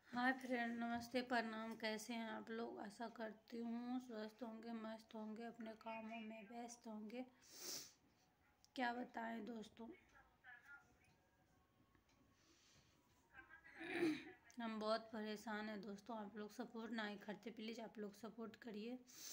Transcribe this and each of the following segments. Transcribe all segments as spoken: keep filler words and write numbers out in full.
Hi friend, नमस्ते, प्रणाम। कैसे हैं आप लोग? आशा करती हूँ स्वस्थ होंगे, मस्त होंगे, अपने कामों में व्यस्त होंगे। क्या बताएं दोस्तों, हम बहुत परेशान हैं दोस्तों। आप लोग सपोर्ट नहीं करते, प्लीज़ आप लोग सपोर्ट करिए।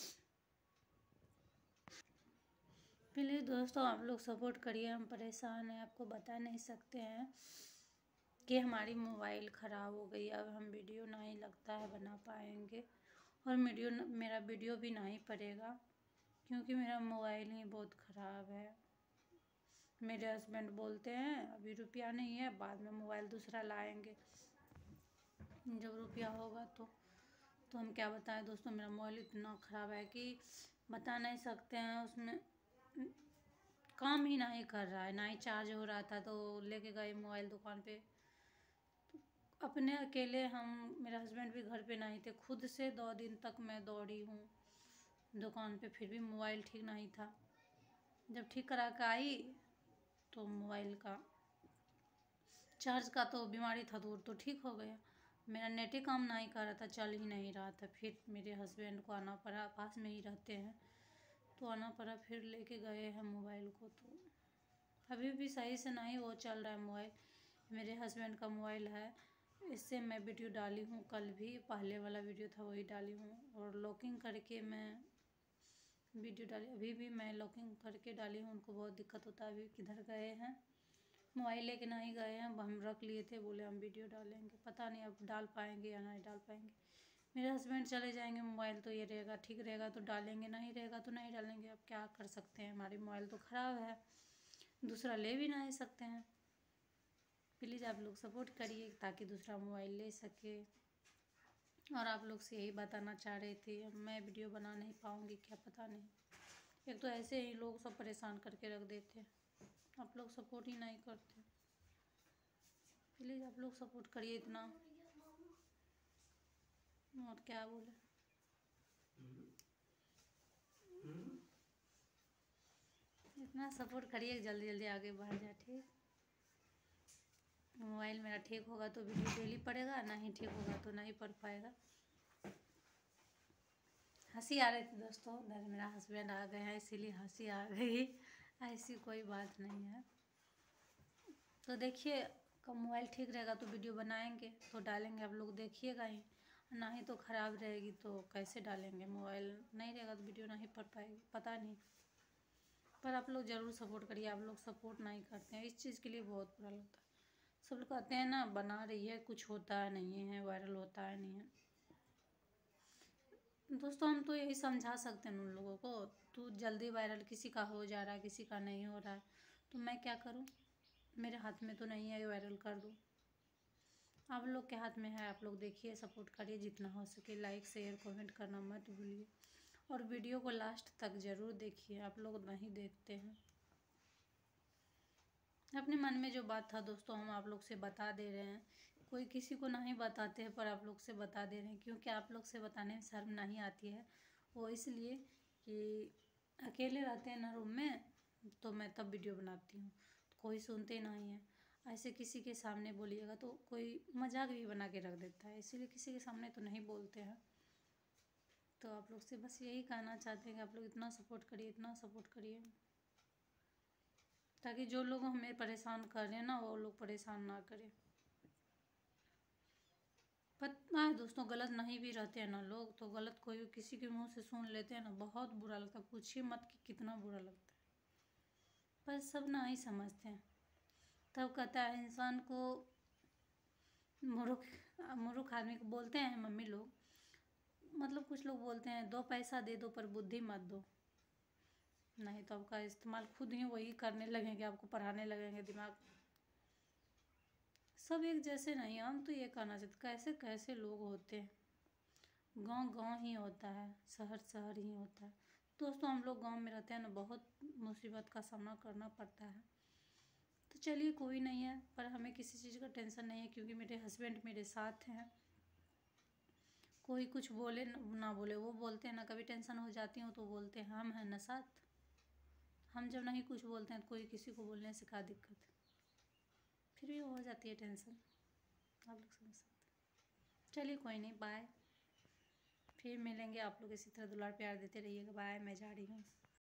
प्लीज़ दोस्तों आप लोग सपोर्ट करिए, हम परेशान हैं। आपको बता नहीं सकते हैं कि हमारी मोबाइल ख़राब हो गई। अब हम वीडियो नहीं लगता है बना पाएंगे, और वीडियो मेरा वीडियो भी नहीं पड़ेगा, क्योंकि मेरा मोबाइल ही बहुत ख़राब है। मेरे हस्बैंड बोलते हैं अभी रुपया नहीं है, बाद में मोबाइल दूसरा लाएंगे जब रुपया होगा तो तो हम क्या बताएं दोस्तों, मेरा मोबाइल इतना ख़राब है कि बता नहीं सकते हैं। उसमें काम ही नहीं कर रहा है, ना ही चार्ज हो रहा था। तो लेके गए मोबाइल दुकान पे, अपने अकेले हम, मेरा हस्बैंड भी घर पे नहीं थे। खुद से दो दिन तक मैं दौड़ी हूँ दुकान पे, फिर भी मोबाइल ठीक नहीं था। जब ठीक करा के आई तो मोबाइल का चार्ज का तो बीमारी था, दूर तो ठीक हो गया। मेरा नेट ही काम नहीं कर रहा था, चल ही नहीं रहा था। फिर मेरे हस्बैंड को आना पड़ा, पास में ही रहते हैं तो आना पड़ा। फिर लेके गए हैं मोबाइल को, तो अभी भी सही से नहीं वो चल रहा है मोबाइल। मेरे हस्बैंड का मोबाइल है, इससे मैं वीडियो डाली हूँ। कल भी पहले वाला वीडियो था वही डाली हूँ, और लॉकिंग करके मैं वीडियो डाली। अभी भी मैं लॉकिंग करके डाली हूँ। उनको बहुत दिक्कत होता है। अभी किधर गए हैं, मोबाइल लेके नहीं गए हैं, हम रख लिए थे, बोले हम वीडियो डालेंगे। पता नहीं अब डाल पाएंगे या नहीं डाल पाएंगे। मेरे हस्बैंड चले जाएंगे, मोबाइल तो ये रहेगा, ठीक रहेगा तो डालेंगे, नहीं रहेगा तो नहीं डालेंगे। अब क्या कर सकते हैं, हमारी मोबाइल तो ख़राब है, दूसरा ले भी नहीं सकते हैं। प्लीज़ आप लोग सपोर्ट करिए ताकि दूसरा मोबाइल ले सके। और आप लोग से यही बताना चाह रही थी, मैं वीडियो बना नहीं पाऊँगी क्या, पता नहीं। एक तो ऐसे ही लोग सब परेशान करके रख देते हैं, आप लोग सपोर्ट ही नहीं करते। प्लीज़ आप लोग सपोर्ट करिए इतना। और क्या बोले, इतना सपोर्ट करिए, जल्दी जल्दी आगे बढ़ जाए। ठीक, मोबाइल मेरा ठीक होगा तो वीडियो डेली पड़ेगा, नहीं ठीक होगा तो नहीं पढ़ पाएगा। हंसी आ रही थी दोस्तों, उधर मेरा हस्बैंड आ गए हैं इसीलिए हंसी आ गई, ऐसी कोई बात नहीं है। तो देखिए, कब मोबाइल ठीक रहेगा तो वीडियो बनाएंगे तो डालेंगे, आप लोग देखिएगा ही। ना ही तो ख़राब रहेगी तो कैसे डालेंगे, मोबाइल नहीं रहेगा तो वीडियो नहीं पढ़ पाएगी, पता नहीं। पर आप लोग ज़रूर सपोर्ट करिए, आप लोग सपोर्ट नहीं करते हैं, इस चीज़ के लिए बहुत बुरा लगता है। सब लोग कहते हैं ना, बना रही है कुछ होता है नहीं है, वायरल होता है नहीं है। दोस्तों हम तो यही समझा सकते हैं उन लोगों को, तो जल्दी वायरल किसी का हो जा रहा है, किसी का नहीं हो रहा है, तो मैं क्या करूं, मेरे हाथ में तो नहीं है वायरल कर दूं। आप लोग के हाथ में है, आप लोग देखिए, सपोर्ट करिए जितना हो सके। लाइक शेयर कमेंट करना मत भूलिए, और वीडियो को लास्ट तक ज़रूर देखिए, आप लोग नहीं देखते हैं। अपने मन में जो बात था दोस्तों, हम आप लोग से बता दे रहे हैं। कोई किसी को नहीं बताते हैं, पर आप लोग से बता दे रहे हैं, क्योंकि आप लोग से बताने में शर्म नहीं आती है। वो इसलिए कि अकेले रहते हैं ना रूम में, तो मैं तब वीडियो बनाती हूँ, तो कोई सुनते नहीं है। ऐसे किसी के सामने बोलिएगा तो कोई मजाक भी बना के रख देता है, इसीलिए किसी के सामने तो नहीं बोलते हैं। तो आप लोग से बस यही कहना चाहते हैं कि आप लोग इतना सपोर्ट करिए, इतना सपोर्ट करिए, ताकि जो लोग हमें परेशान कर रहे हैं ना, वो लोग परेशान ना करें। पता है दोस्तों, गलत नहीं भी रहते हैं ना लोग, तो गलत कोई किसी के मुंह से सुन लेते हैं ना, बहुत बुरा लगता है। पूछिए मत कि कितना बुरा लगता है, पर सब ना ही समझते हैं। तब कहता है इंसान को, मूर्ख मूर्ख आदमी को बोलते हैं मम्मी लोग, मतलब कुछ लोग बोलते हैं, दो पैसा दे दो पर बुद्धि मत दो, नहीं तो आपका इस्तेमाल खुद ही वही करने लगेंगे, आपको पढ़ाने लगेंगे दिमाग। सब एक जैसे नहीं, हम तो ये कहना चाहते, कैसे कैसे लोग होते हैं। गांव गांव ही होता है, शहर शहर ही होता है। दोस्तों हम लोग गांव में रहते हैं ना, बहुत मुसीबत का सामना करना पड़ता है। तो चलिए कोई नहीं है, पर हमें किसी चीज़ का टेंशन नहीं है, क्योंकि मेरे हस्बैंड मेरे साथ हैं। कोई कुछ बोले ना बोले, वो बोलते हैं ना, कभी टेंशन हो जाती हूँ तो बोलते हैं हम हैं ना साथ। हम जब नहीं कुछ बोलते हैं तो कोई किसी को बोलने से क्या दिक्कत, फिर भी हो जाती है टेंशन, आप लोग समझ सकते हैं। चलिए कोई नहीं, बाय। फिर मिलेंगे। आप लोग इसी तरह दुलार प्यार देते रहिएगा। बाय, मैं जा रही हूँ।